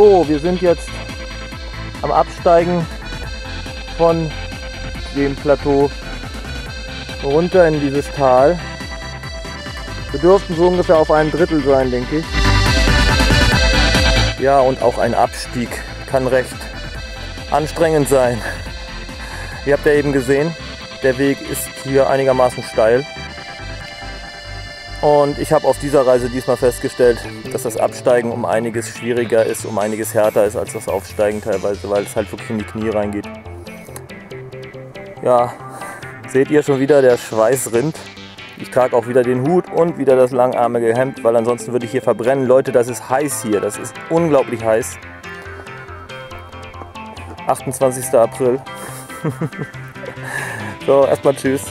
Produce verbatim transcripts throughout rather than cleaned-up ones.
So, wir sind jetzt am Absteigen von dem Plateau runter in dieses Tal. Wir dürften so ungefähr auf einem Drittel sein, denke ich. Ja, und auch ein Abstieg kann recht anstrengend sein. Ihr habt ja eben gesehen, der Weg ist hier einigermaßen steil. Und ich habe auf dieser Reise diesmal festgestellt, dass das Absteigen um einiges schwieriger ist, um einiges härter ist als das Aufsteigen teilweise, weil es halt wirklich in die Knie reingeht. Ja, seht ihr schon wieder, der Schweiß rinnt. Ich trage auch wieder den Hut und wieder das langarmige Hemd, weil ansonsten würde ich hier verbrennen. Leute, das ist heiß hier, das ist unglaublich heiß. achtundzwanzigster April. So, erstmal tschüss.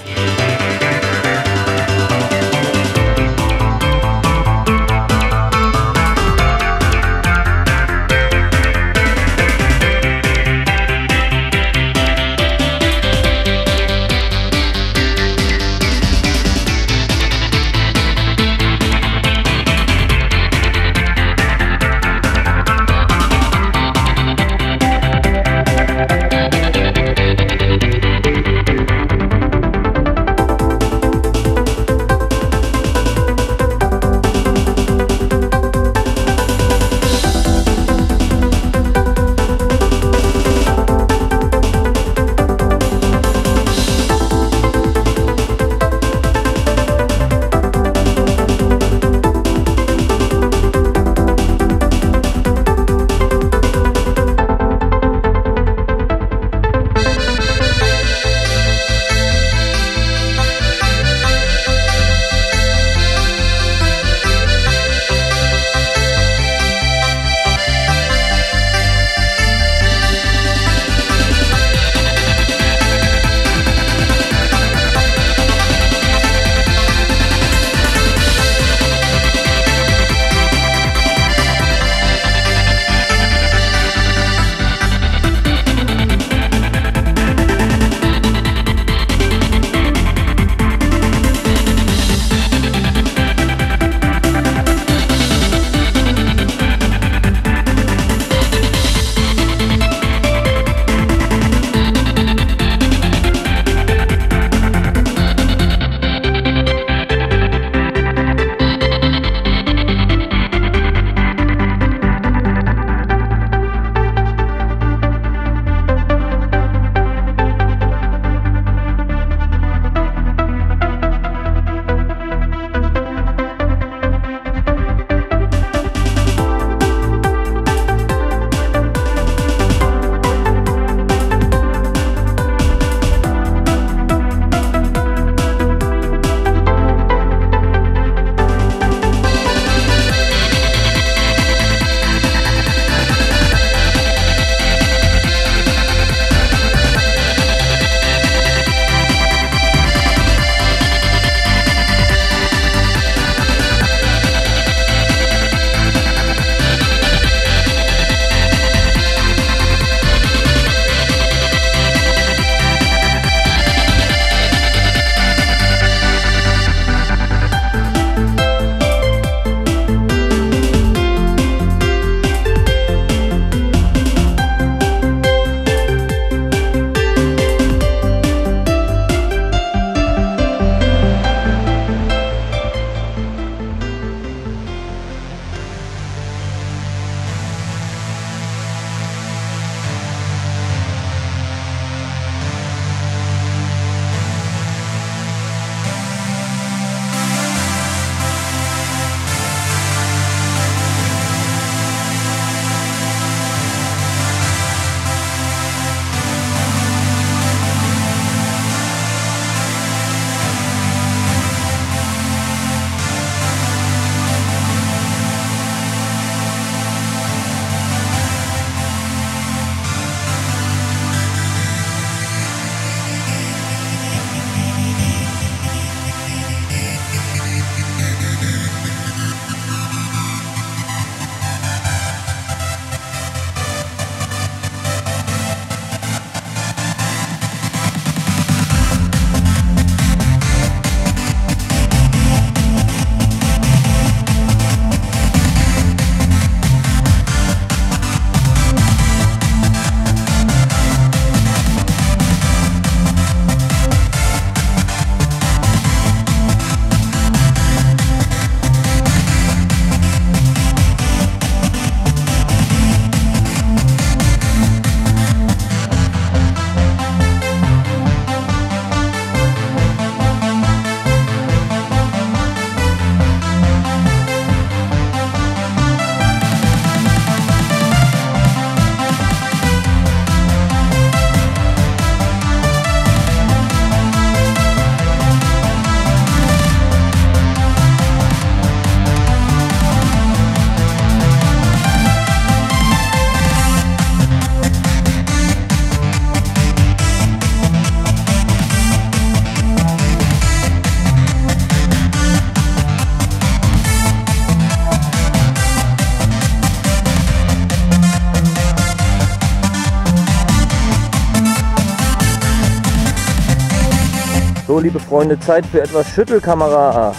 So, liebe Freunde, Zeit für etwas Schüttelkamera.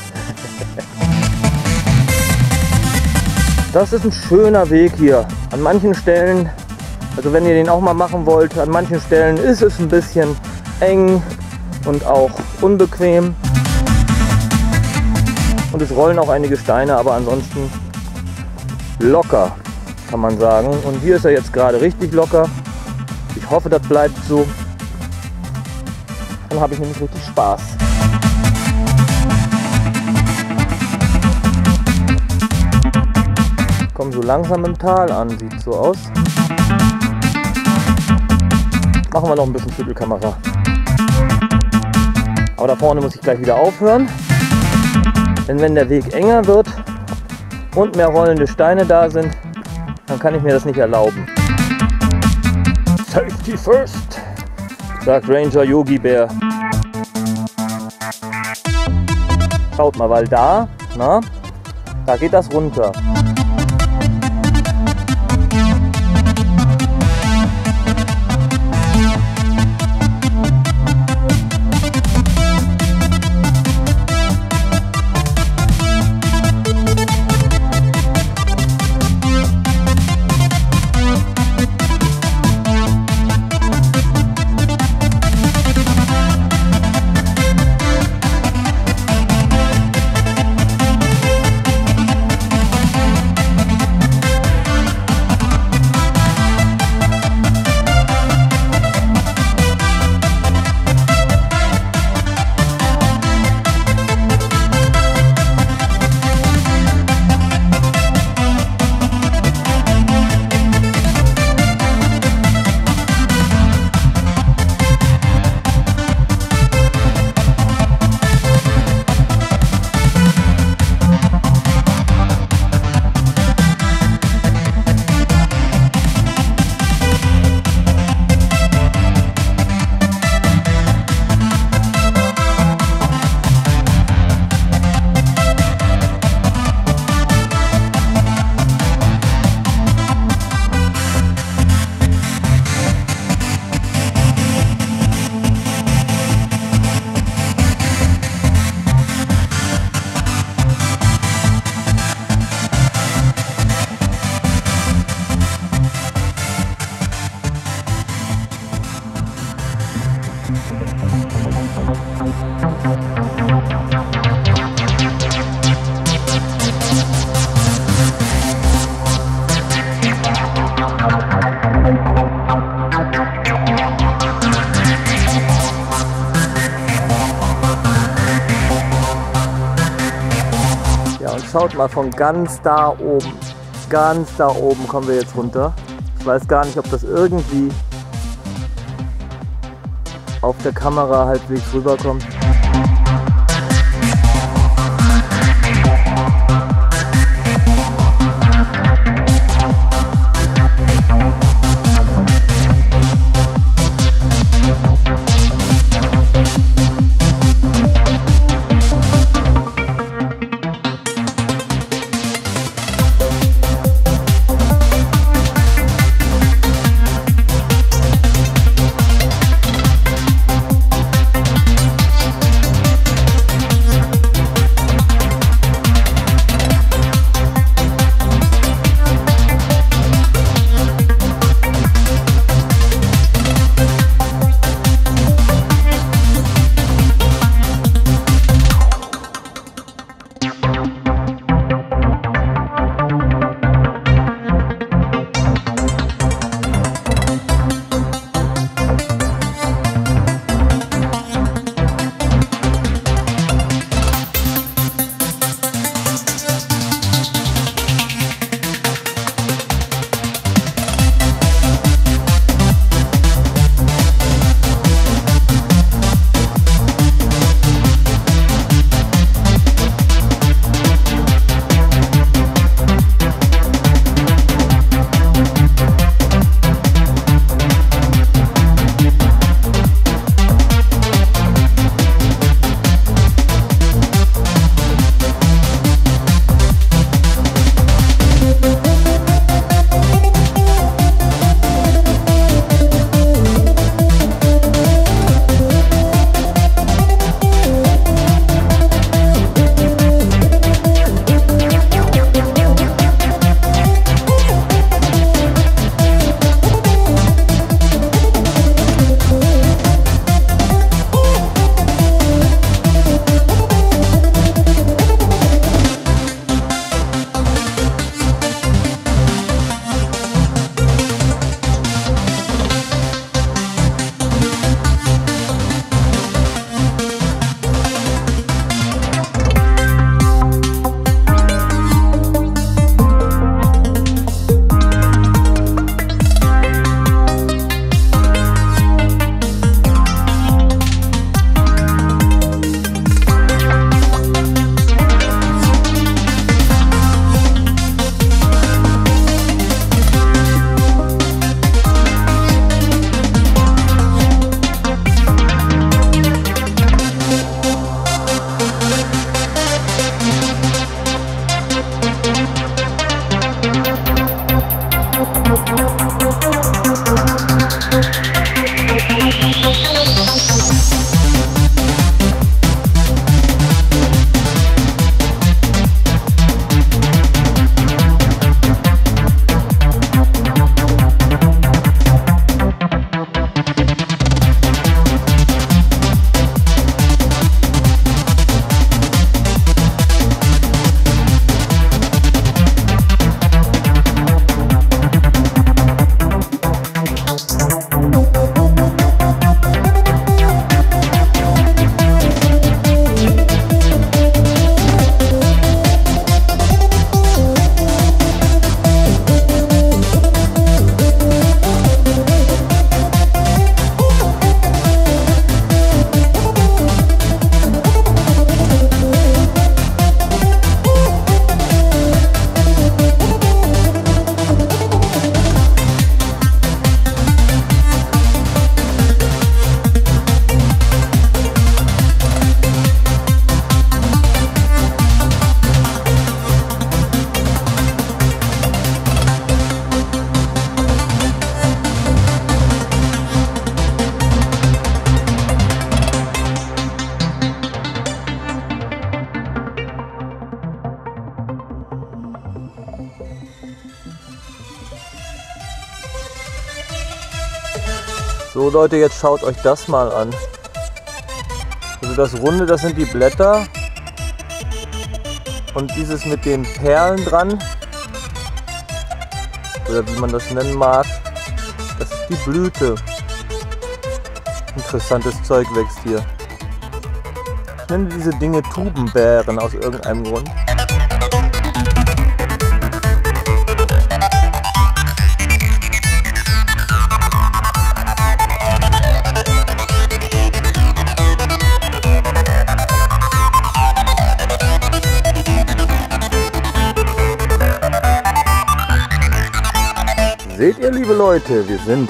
Das ist ein schöner Weg hier. An manchen Stellen, also wenn ihr den auch mal machen wollt, an manchen Stellen ist es ein bisschen eng und auch unbequem. Und es rollen auch einige Steine, aber ansonsten locker, kann man sagen. Und hier ist er jetzt gerade richtig locker. Ich hoffe, das bleibt so. Dann habe ich nämlich richtig Spaß. Kommen so langsam im Tal an, sieht so aus. Machen wir noch ein bisschen Schüttelkamera. Aber da vorne muss ich gleich wieder aufhören. Denn wenn der Weg enger wird und mehr rollende Steine da sind, dann kann ich mir das nicht erlauben. Safety first, sagt Ranger Yogi Bär. Schaut mal, weil da, na, da geht das runter. Ja, und schaut mal, von ganz da oben, ganz da oben kommen wir jetzt runter. Ich weiß gar nicht, ob das irgendwie auf der Kamera halbwegs rüberkommt. So Leute, jetzt schaut euch das mal an. Also das Runde, das sind die Blätter. Und dieses mit den Perlen dran, oder wie man das nennen mag, das ist die Blüte. Interessantes Zeug wächst hier. Ich nenne diese Dinge Tubenbeeren aus irgendeinem Grund. Seht ihr, liebe Leute, wir sind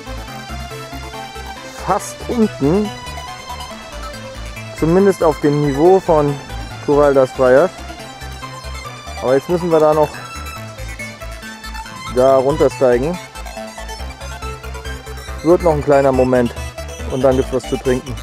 fast unten, zumindest auf dem Niveau von Corral das Freias. Aber jetzt müssen wir da noch da runtersteigen. Wird noch ein kleiner Moment und dann gibt es was zu trinken.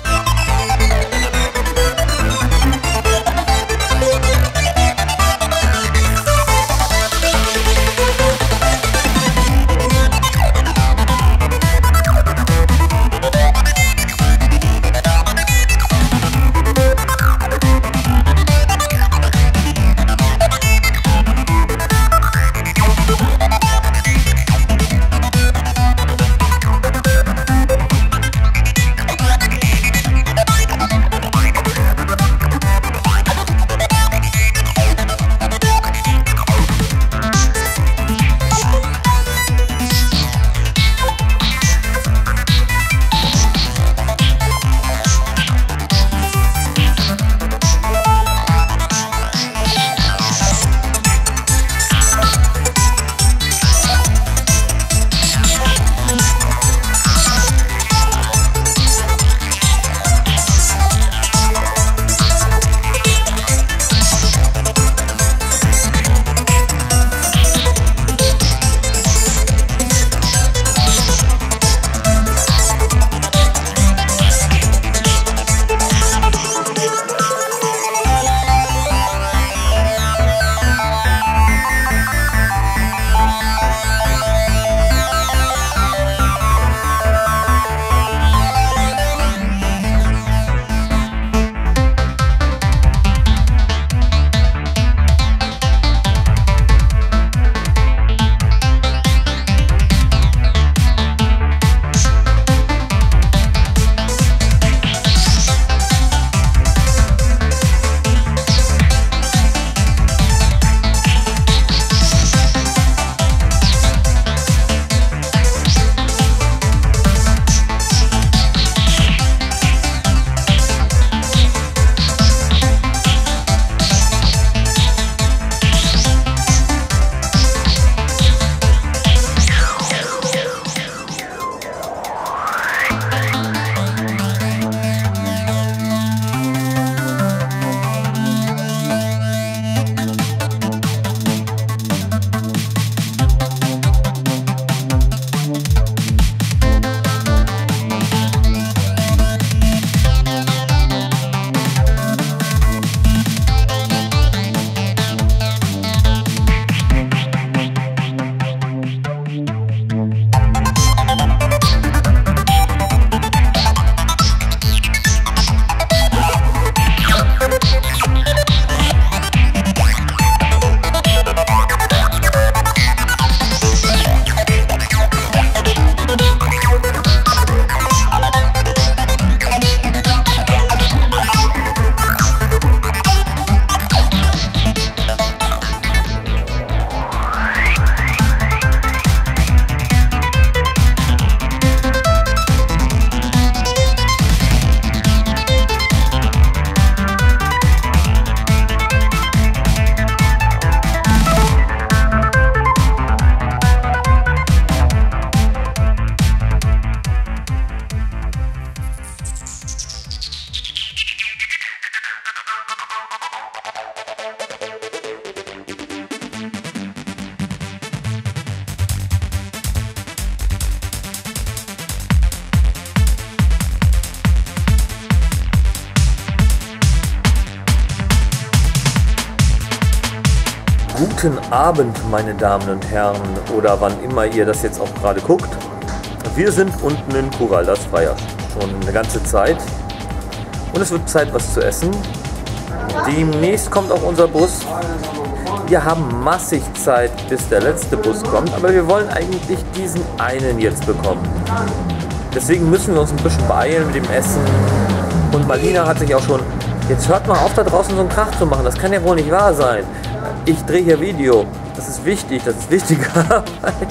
Guten Abend, meine Damen und Herren, oder wann immer ihr das jetzt auch gerade guckt. Wir sind unten in Cural das Freier schon eine ganze Zeit und es wird Zeit, was zu essen. Demnächst kommt auch unser Bus. Wir haben massig Zeit, bis der letzte Bus kommt, aber wir wollen eigentlich diesen einen jetzt bekommen. Deswegen müssen wir uns ein bisschen beeilen mit dem Essen. Und Marlina hat sich auch schon... Jetzt hört mal auf, da draußen so einen Krach zu machen. Das kann ja wohl nicht wahr sein. Ich drehe hier Video. Das ist wichtig, das ist wichtige Arbeit.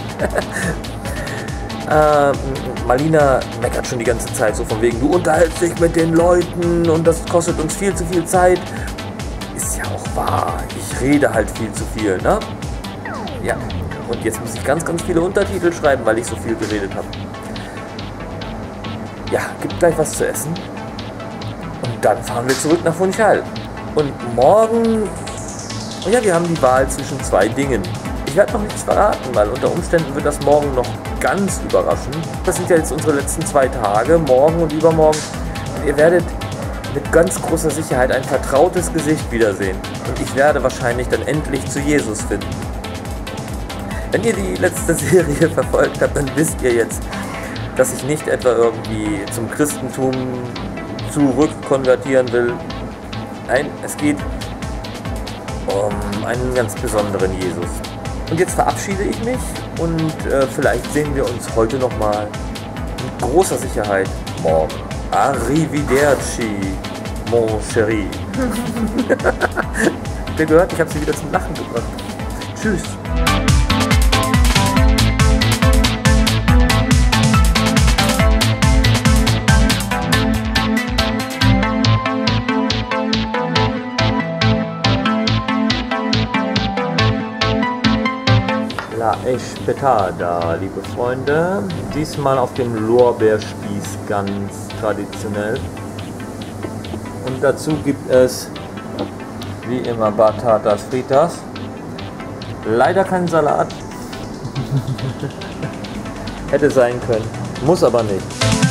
äh, Marlina meckert schon die ganze Zeit so von wegen, du unterhältst dich mit den Leuten und das kostet uns viel zu viel Zeit. Ist ja auch wahr. Ich rede halt viel zu viel, ne? Ja. Und jetzt muss ich ganz, ganz viele Untertitel schreiben, weil ich so viel geredet habe. Ja, gibt gleich was zu essen. Und dann fahren wir zurück nach Funchal. Und morgen, ja, wir haben die Wahl zwischen zwei Dingen. Ich werde noch nichts verraten, weil unter Umständen wird das morgen noch ganz überraschend. Das sind ja jetzt unsere letzten zwei Tage, morgen und übermorgen. Und ihr werdet mit ganz großer Sicherheit ein vertrautes Gesicht wiedersehen. Und ich werde wahrscheinlich dann endlich zu Jesus finden. Wenn ihr die letzte Serie verfolgt habt, dann wisst ihr jetzt, dass ich nicht etwa irgendwie zum Christentum zurückkonvertieren will. Nein, es geht um einen ganz besonderen Jesus. Und jetzt verabschiede ich mich und äh, vielleicht sehen wir uns heute nochmal mit großer Sicherheit morgen. Arrivederci, mon chéri. Habt ihr gehört? Ich habe sie wieder zum Lachen gebracht. Tschüss. La Espetada, liebe Freunde. Diesmal auf dem Lorbeerspieß, ganz traditionell. Und dazu gibt es, wie immer, Batatas Fritas. Leider kein Salat. Hätte sein können, muss aber nicht.